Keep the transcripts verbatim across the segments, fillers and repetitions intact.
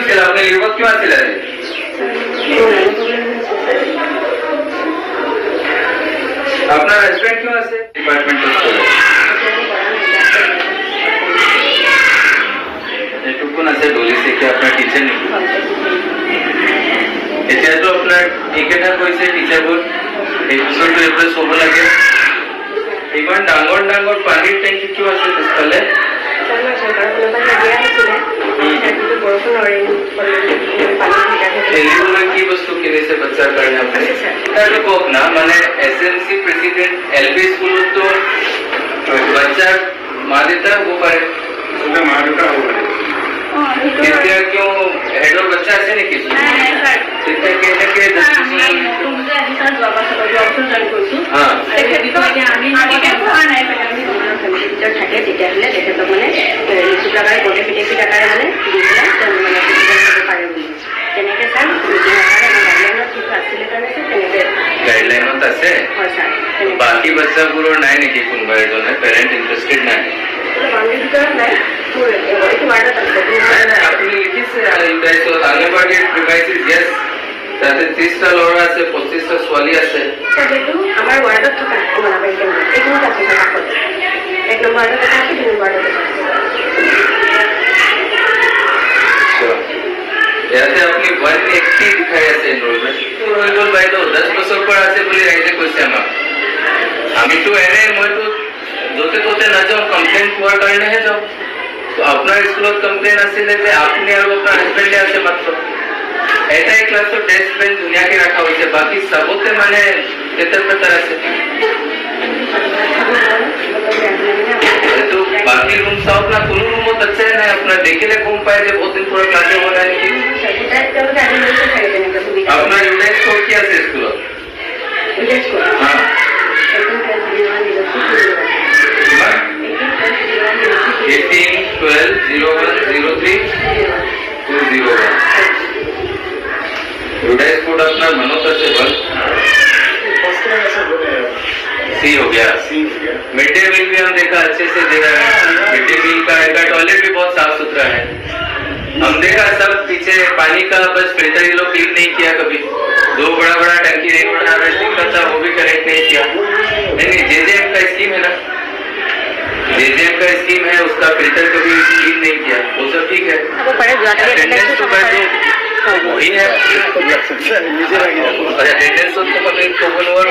আছিল আপুনি লিভত কিয় আছিল আপনার হাজবেন্ড क्यों আছে ডিপার্টমেন্ট করে এটুকুন আছে ডলি থেকে আপনার টিচার নেই এটা তো আপনার একেটা কইছে টিচার বোর্ড এপিসোড রিপ্লেস হব লাগে ইমান ডাঙৰ ডাঙৰ পানীৰ ট্যাঙ্কি কিয় আছে পিছফালে জানা সরকার কোনটা দিয়া আছিল কিন্তু বৰষুণ অৰেন এলিগুলা কি বস্তু কিনেছে বাচ্চাৰ কাৰণে আপুনি তাতো কক না মানে এসএমসি প্রেসিডেন্ট এলপি স্কুল তো বাচ্চাৰ মা দেউতা হ'ব পাৰে ওটা মা দেউতা হ'ব পাৰে তেতিয়া কিয় হেডৰ বাচ্চা আছে নেকি নাই স্যার তেতিয়া কেনেকে ডিসকাশন তুমি আজি স্যার বাবা সব অপশন জানি কৈছো হ্যাঁ দেখে দিতো যে আমি আগে কোৱা নাই আমি টিচার থাকে তেতিয়া হলে দেখে তো মানে সুপ্রাকারে কোটে পিটে পিটে আকারে মানে দিলা মানে টিচার হবে পাৰে বুলি তেনেকে স্যার মিটিং আকারে গাইডলাইনত কি আছিল কাৰণে তেনেকে গাইডলাইনত আছে হয় স্যার বাকি বাচ্চাবোৰৰ নাই নেকি কোনবা এজনে পেৰেন্ট ইন্টারেস্টেড নাই বাংলা ভিতৰত নাই পুরো একটু মারটা আছে আপনি লিখিছে ইন্টারেস্ট আঙ্গনবাড়ি ডিভাইসেস यस তাতে ত্ৰিশটা ল'ৰা আছে পঁচিশটা ছোৱালী আছে সেইটো আমাৰ ওয়ার্ডত থকা কোনাবাই কেন এইটো আছে কাকত এক নম্বৰটো আছে দুই নম্বৰটো ইয়াতে আপনি वन एट्टी दिखाई আছে এনরোলমেন্ট রইল ভাই তো दस বছৰ পৰা আছে বুলি ৰাইজে কৈছে আমাক আমিতো এনে মইতো যতে ততে না যাও কমপ্লেইন কোৱাৰ কাৰণেহে যাও তো আপনার স্কুলত কমপ্লেইন আছিল যে আপনি আৰু আপোনাৰ হাজবেন্ডে আছে মাত্ৰ এটাই ক্লাসত ডেস্ক বেঞ্চ ধুনীয়াকে ৰাখা হৈছে বাকি সবতে মানে তেতৰ পেতৰ আছে तो बाकी रूम सब ना कोनो रूमत अच्छा है ना अपना देखले घूम पाए जे बहुत दिन पूरा क्लासे हो रहा है कि अपना यूडेक्स को क्या से स्कूल यूडेक्स को हां eighteen twelve zero one zero three two zero one UDISE code अपना मनोता से बस सी हो गया मिड डे मील भी हम देखा अच्छे से दे रहा है मिड डे मील का इनका टॉयलेट भी बहुत साफ सुथरा है हम देखा सब पीछे पानी का बस फिल्टर ये लोग क्लीन नहीं किया कभी दो बड़ा बड़ा टंकी नहीं बना रहे दिक्कत था वो भी करेक्ट नहीं किया नहीं नहीं जेजेएम का स्कीम है ना जेजेएम का स्कीम है उसका फिल्टर कभी क्लीन नहीं किया वो सब ठीक है अटेंडेंस तो वही है अटेंडेंस तो कभी कोबन और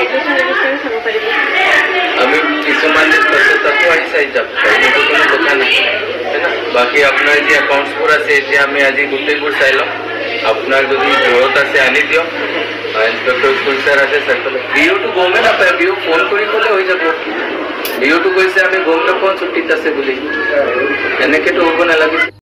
আমি কিছুমান তথ্য আহিছে যাব সেইটো কোনো কথা নাই না বাকি আপনার যে অ্যাকাউন্টসবোৰ আছে এতিয়া আমি আজি গোটেইবোৰ চাই লম আপনার যদি জৰুরত আছে আনি দিও ইন্সপেক্টর স্কুল স্যার আছে স্যার বিও টু গভর্নমেন্ট আপনি বিও ফোন কৰি কলে হৈ যাব বিও টু কৈছে আমি গম নাপাওঁ ছুটিত আছে বুলি এনেকে তো হ'ব নালাগে